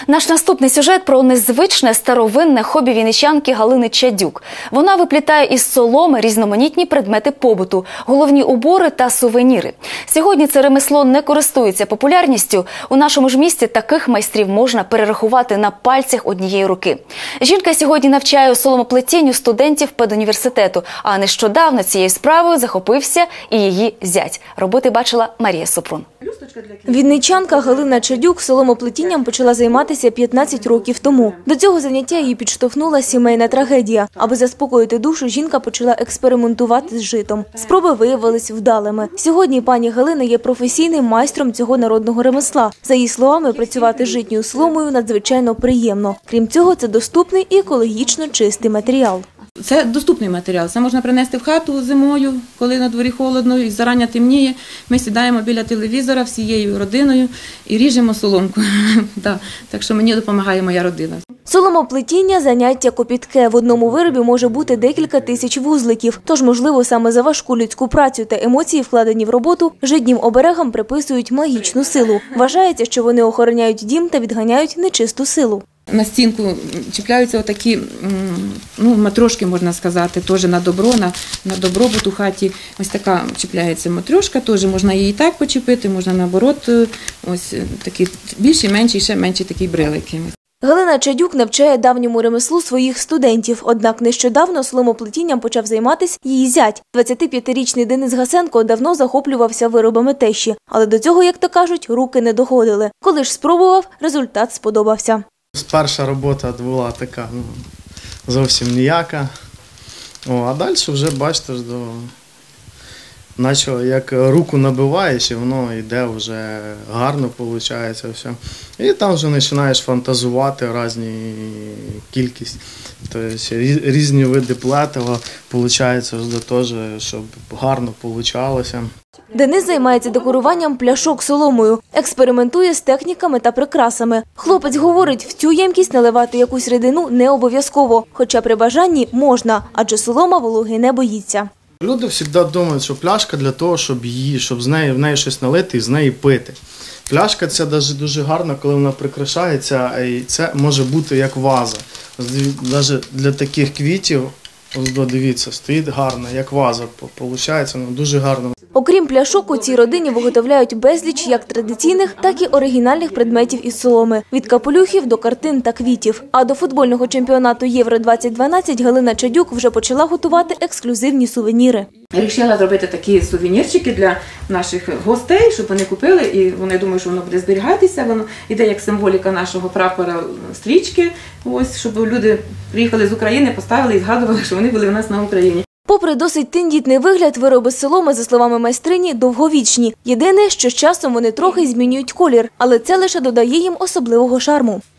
Наш наступний сюжет про незвичне старовинне хобі вінничанки Галини Чадюк. Вона виплітає із соломи різноманітні предмети побуту, головні убори та сувеніри. Сьогодні це ремесло не користується популярністю. У нашому ж місті таких майстрів можна перерахувати на пальцях однієї руки. Жінка сьогодні навчає соломоплетінню студентів педуніверситету, а нещодавно цією справою захопився і її зять. Роботи бачила Марія Супрун. Вінничанка Галина Чадюк соломоплетінням почала займатися 15 років тому. До цього заняття її підштовхнула сімейна трагедія. Аби заспокоїти душу, жінка почала експериментувати з житом. Спроби виявились вдалими. Сьогодні пані Галина є професійним майстром цього народного ремесла. За її словами, працювати з житньою соломою надзвичайно приємно. Крім цього, це доступний і екологічно чистий матеріал. Це доступний матеріал, це можна принести в хату зимою, коли на дворі холодно і зарання темніє. Ми сідаємо біля телевізора всією родиною і ріжемо соломку. Так що мені допомагає моя родина. Соломоплетіння – заняття копітке. В одному виробі може бути декілька тисяч вузликів. Тож, можливо, саме за важку людську працю та емоції, вкладені в роботу, жиднім оберегам приписують магічну силу. Вважається, що вони охороняють дім та відганяють нечисту силу. На стінку чіпляються отакі матрошки, можна сказати, теж на добро, на добробут у хаті. Ось така чіпляється матрошка, теж можна її так почепити, можна наоборот, ось такі більші, менші, ще менші такі брилики. Галина Чадюк навчає давньому ремеслу своїх студентів. Однак нещодавно соломоплетінням почав займатися її зять. 25-річний Денис Гасенко давно захоплювався виробами тещі. Але до цього, як то кажуть, руки не доходили. Коли ж спробував, результат сподобався. Перша робота була така зовсім ніяка. А далі вже, бачите, наче як руку набиваєш, і воно йде вже гарно, виходить все. І там вже починаєш фантазувати різні кількість. Тобто різні види плетива, виходить вже теж, щоб гарно вийшло. Денис займається декоруванням пляшок соломою, експериментує з техніками та прикрасами. Хлопець говорить, в цю ємкість наливати якусь рідину не обов'язково, хоча при бажанні можна, адже солома вологи не боїться. Люди завжди думають, що пляшка для того, щоб в неї щось налити і з неї пити. Пляшка – це навіть дуже гарно, коли вона прикрашається, і це може бути як ваза. Навіть для таких квітів, дивіться, стоїть гарно, як ваза, виходить, воно дуже гарно. Окрім пляшок, у цій родині виготовляють безліч як традиційних, так і оригінальних предметів із соломи – від капелюхів до картин та квітів. А до футбольного чемпіонату Євро-2012 Галина Чадюк вже почала готувати ексклюзивні сувеніри. Я вирішила зробити такі сувенірчики для наших гостей, щоб вони купили, і вони думають, що воно буде зберігатися. Воно йде як символіка нашого прапора стрічки, ось, щоб люди приїхали з України, поставили і згадували, що вони були у нас на Україні. Попри досить тендітний вигляд, вироби з соломи, за словами майстрині, довговічні. Єдине, що з часом вони трохи змінюють колір, але це лише додає їм особливого шарму.